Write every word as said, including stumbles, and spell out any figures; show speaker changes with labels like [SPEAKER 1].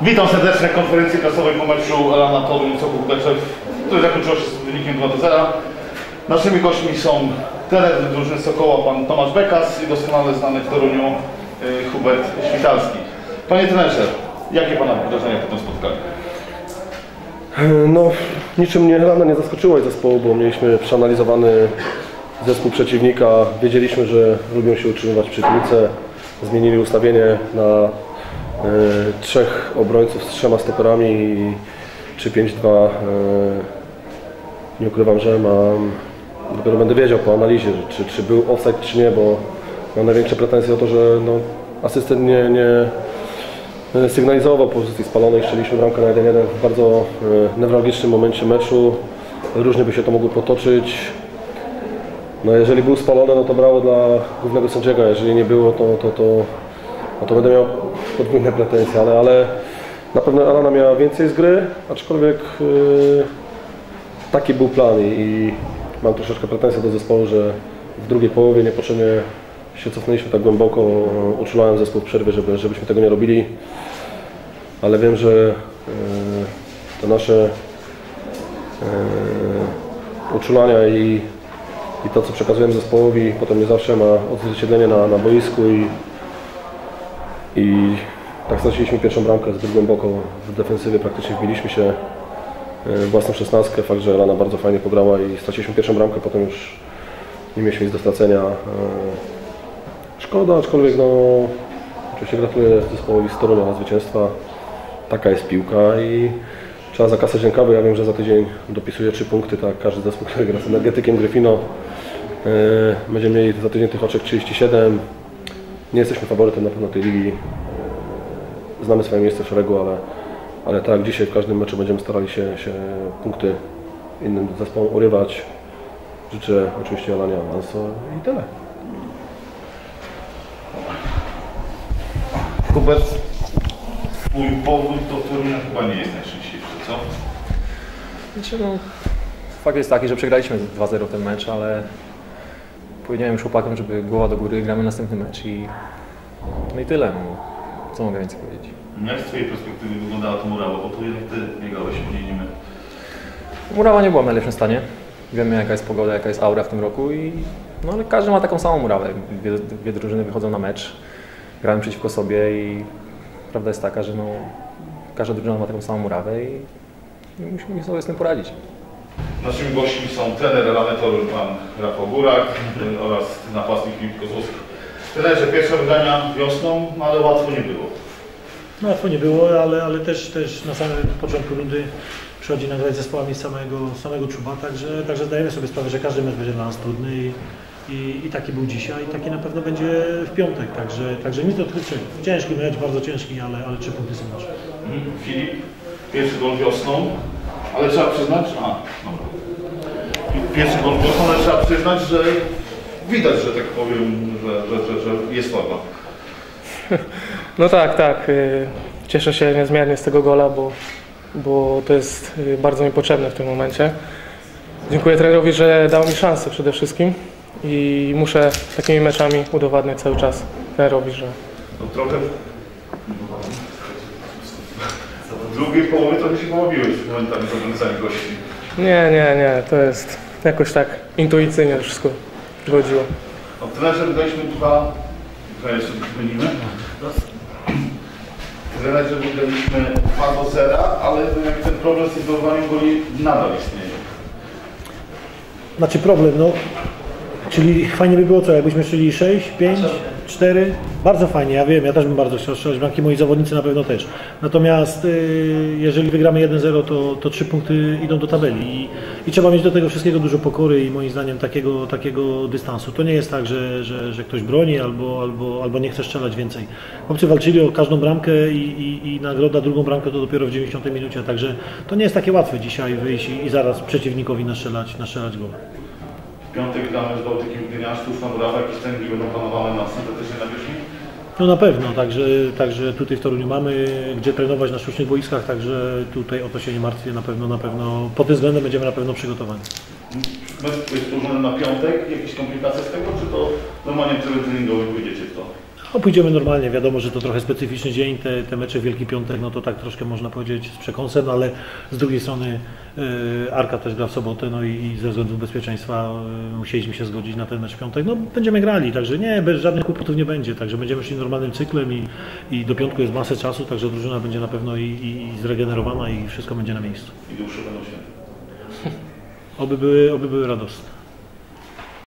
[SPEAKER 1] Witam serdecznie na konferencji prasowej po meczu Elana Toruń Sokół Bełchatów, który zakończył się z wynikiem dwa do zera. Naszymi gośćmi są trener drużyny Sokoła, pan Tomasz Bekas i doskonale znany w Toruniu y, Hubert Świtalski. Panie trenerze, jakie pana wrażenia po tym spotkaniu?
[SPEAKER 2] No, niczym mnie Elana nie zaskoczyło zespołu, bo mieliśmy przeanalizowany zespół przeciwnika. Wiedzieliśmy, że lubią się utrzymywać przy piłce. Zmienili ustawienie na y, trzech obrońców z trzema stoperami i trzy pięć dwa. Y, nie ukrywam, że mam, dopiero będę wiedział po analizie, czy, czy był offside, czy nie, bo mam największe pretensje o to, że no, asystent nie, nie sygnalizował pozycji spalonej. Strzeliśmy bramkę na jeden jeden w bardzo y, newralgicznym momencie meczu. Różnie by się to mogło potoczyć. No jeżeli był spalony, no to brawo dla głównego sędziego, jeżeli nie było, to, to, to, no to będę miał podwójne pretensje, ale, ale na pewno Elana miała więcej z gry, aczkolwiek yy, taki był plan i, i mam troszeczkę pretensje do zespołu, że w drugiej połowie niepotrzebnie się cofnęliśmy tak głęboko, uczulałem zespół w przerwie, żeby, żebyśmy tego nie robili, ale wiem, że yy, te nasze yy, uczulania i I to, co przekazujemy zespołowi, potem nie zawsze ma odzwierciedlenie na, na boisku i, i tak straciliśmy pierwszą bramkę zbyt głęboko w defensywie, praktycznie wbiliśmy się w własną szesnastkę. Fakt, że Elana bardzo fajnie pograła i straciliśmy pierwszą bramkę, potem już nie mieliśmy nic do stracenia. Szkoda, aczkolwiek no, oczywiście gratuluję zespołowi z Torunia na zwycięstwa. Taka jest piłka i trzeba zakasać rękawy. Ja wiem, że za tydzień dopisuję trzy punkty, tak każdy zespół, który gra z Energetykiem Gryfino. Yy, będziemy mieli za tydzień tych oczek trzydzieści siedem. Nie jesteśmy faworytem na pewno tej ligi. Znamy swoje miejsce w szeregu, ale, ale tak jak dzisiaj w każdym meczu będziemy starali się, się punkty innym zespołom urywać. Życzę oczywiście Elanie awansu i tyle.
[SPEAKER 1] Hubert, twój powód do Torunia chyba nie jest najszczęśliwszy, co?
[SPEAKER 3] Znaczy, no, fakt jest taki, że przegraliśmy dwa zero ten mecz, ale powiedziałem już chłopakom, żeby głowa do góry, gramy następny mecz i no i tyle. No. Co mogę więcej powiedzieć?
[SPEAKER 1] Jak z twojej perspektywy wyglądała ta murawa, bo tu jednak ty biegałeś mniej niż my.
[SPEAKER 3] Murawa nie była w najlepszym stanie. Wiemy, jaka jest pogoda, jaka jest aura w tym roku i no, ale każdy ma taką samą murawę. Dwie, dwie drużyny wychodzą na mecz, gramy przeciwko sobie i prawda jest taka, że no, każda drużyna ma taką samą murawę i i musimy sobie z tym poradzić.
[SPEAKER 1] Naszymi gośćmi są trener Elany Toruń, pan Rafał Górak oraz napastnik Filip Kozłowski. Trenerze, pierwsze wydania wiosną, no ale łatwo nie było.
[SPEAKER 4] No łatwo nie było, ale, ale też, też na samym początku rundy przychodzi nagrać zespołami samego, samego czuba, także, także zdajemy sobie sprawę, że każdy mecz będzie dla nas trudny i, i, i taki był dzisiaj i taki na pewno będzie w piątek, także, także nic odkrycia. Ciężki mecz, bardzo ciężki, ale, ale trzy punkty są nasze.
[SPEAKER 1] Hmm. Filip, pierwszy gol wiosną, ale trzeba przyznać, a, dobra. Pierwszy gol wiosną, ale trzeba przyznać, że widać, że tak powiem, że, że, że, że jest słaba.
[SPEAKER 5] No tak, tak. Cieszę się niezmiernie z tego gola, bo, bo to jest bardzo mi potrzebne w tym momencie. Dziękuję trenerowi, że dał mi szansę przede wszystkim i muszę takimi meczami udowadniać cały czas trenerowi, że...
[SPEAKER 1] No trochę... W drugiej połowie trochę się połowiłeś momentami z obrońcami gości.
[SPEAKER 5] Nie, nie, nie. To jest jakoś tak intuicyjnie wszystko wychodziło.
[SPEAKER 1] No, trenerze wydaliśmy dwa... Trochę jeszcze wymienimy. Trenerze wydaliśmy dwa do zera, ale ten problem z zdobywaniem goli nadal istnieje.
[SPEAKER 4] Znaczy problem, no, czyli fajnie by było co, jakbyśmy strzeli sześć, pięć, cztery, bardzo fajnie, ja wiem, ja też bym bardzo chciał strzelać bramki, moi zawodnicy na pewno też. Natomiast yy, jeżeli wygramy jeden zero, to, to trzy punkty idą do tabeli i, i trzeba mieć do tego wszystkiego dużo pokory i moim zdaniem takiego, takiego dystansu. To nie jest tak, że, że, że ktoś broni albo, albo, albo nie chce strzelać więcej. Chłopcy walczyli o każdą bramkę i, i, i nagroda drugą bramkę to dopiero w dziewięćdziesiątej minucie, także to nie jest takie łatwe dzisiaj wyjść i, i zaraz przeciwnikowi nastrzelać, nastrzelać gol.
[SPEAKER 1] W piątek gramy z Bałtykiem Gdynia, sztuczna murawa, jakieś treningi będą planowane na syntetycznej nawierzchni?
[SPEAKER 4] No na pewno, także, także tutaj w Toruniu mamy gdzie trenować na sztucznych boiskach, także tutaj o to się nie martwię, na pewno, na pewno pod tym względem będziemy na pewno przygotowani.
[SPEAKER 1] Mecz jest ułożony na piątek, jakieś komplikacje z tego, czy to normalnie tryb treningowy pójdziecie w to?
[SPEAKER 4] No, pójdziemy normalnie, wiadomo, że to trochę specyficzny dzień, te, te mecze w Wielki Piątek, no to tak troszkę można powiedzieć z przekąsem, ale z drugiej strony yy, Arka też gra w sobotę, no i, i ze względów bezpieczeństwa yy, musieliśmy się zgodzić na ten mecz w piątek. No będziemy grali, także nie, bez żadnych kłopotów nie będzie, także będziemy szli normalnym cyklem i, i do piątku jest masę czasu, także drużyna będzie na pewno i, i, i zregenerowana i wszystko będzie na miejscu.
[SPEAKER 1] I dłuższe będą święta.
[SPEAKER 4] Oby były, oby były radosne.